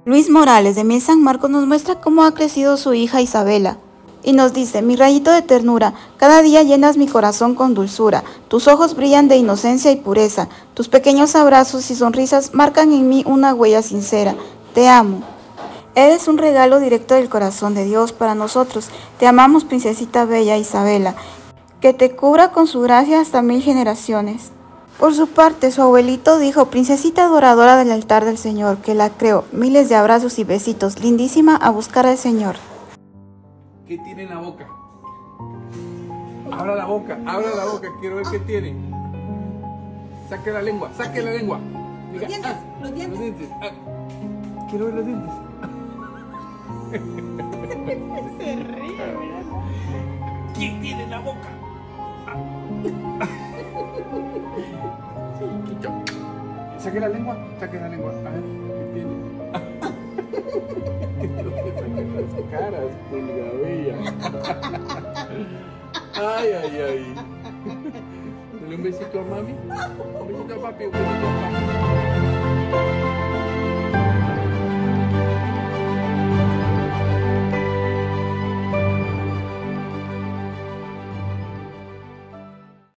Luis Morales de Miel San Marcos nos muestra cómo ha crecido su hija Isabela. Y nos dice: mi rayito de ternura, cada día llenas mi corazón con dulzura, tus ojos brillan de inocencia y pureza, tus pequeños abrazos y sonrisas marcan en mí una huella sincera, te amo. Eres un regalo directo del corazón de Dios para nosotros, te amamos, princesita bella Isabela, que te cubra con su gracia hasta 1000 generaciones. Por su parte, su abuelito dijo: princesita adoradora del altar del Señor, que la creó, miles de abrazos y besitos, lindísima a buscar al Señor. ¿Qué tiene en la boca? Abra la boca, quiero ver qué tiene. Saque la lengua, saque la lengua. Diga, los dientes. Los dientes. Quiero ver los dientes. Se ríe, mira. ¿Quién tiene en la boca? Saque la lengua, saque la lengua. A ver, ¿qué tiene? Las caras, pulgabella. Ay, ay, ay. Dale un besito a mami. Un besito a papi, un besito a papi.